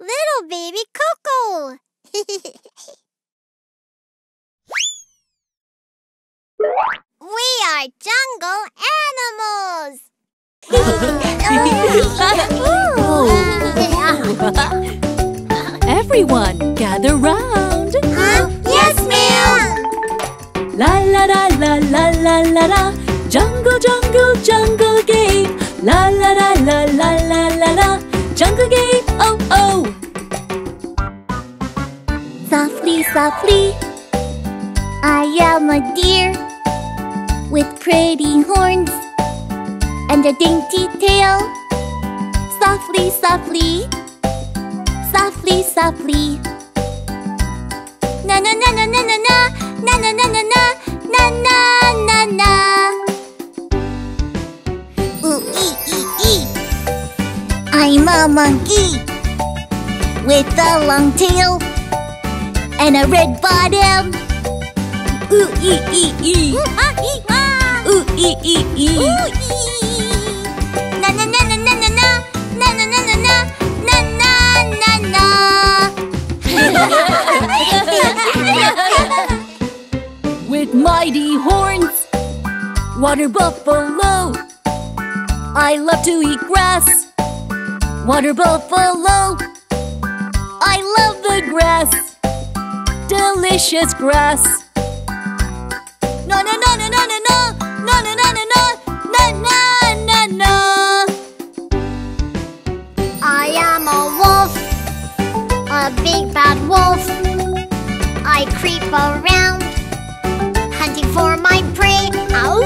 Little baby Coco. We are jungle animals. Everyone, gather round. Yes, ma'am. La la la la la la la la. Jungle, jungle, jungle game. La la la la la la la la. Jungle game, oh oh. Softly, softly, I am a deer with pretty horns and a dainty tail. Softly, softly, softly, softly. Na na na na na na na na na na na na na na. Ooh ee ee ee. I'm a monkey with a long tail and a red bottom. Ooh ee ee ee. Ooh ee ee ee. Na na na na na na na na na na na na na na na. With mighty horns, water buffalo. I love to eat grass. Water buffalo. I love the grass. Delicious grass. No no no no no no no no no no no no no no. I am a wolf, a big bad wolf. I creep around, hunting for my prey. Ow!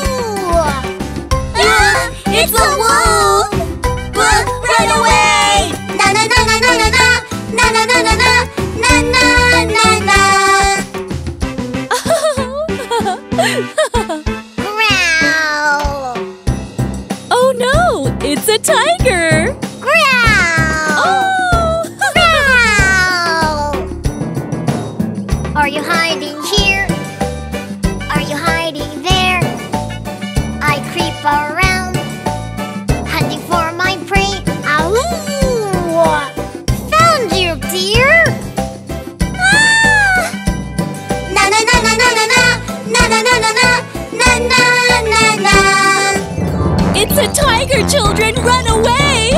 It's a wolf! Run away! Na na na na na na na na na na na na na na. Growl! Oh no, it's a tiger! Growl! Oh! Growl! Are you hiding here? Are you hiding there? I creep around, hunting for my prey. Ow! Found you, dear! Ah! Na na na na na na na na na na na na na na. It's a tiger, children! Run away!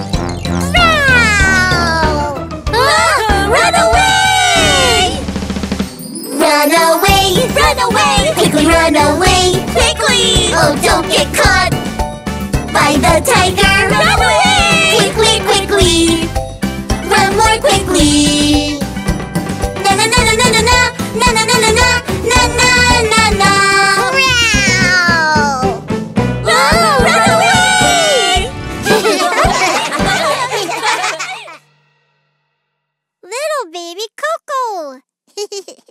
Growl! Run away! Run away! Run away! Quickly run away! Quickly! Oh, don't get caught by the tiger! Run away! Quickly, quickly! Run more quickly! Na na na na na na na na na na na na na na na. Growl! Run away! Little baby Coco.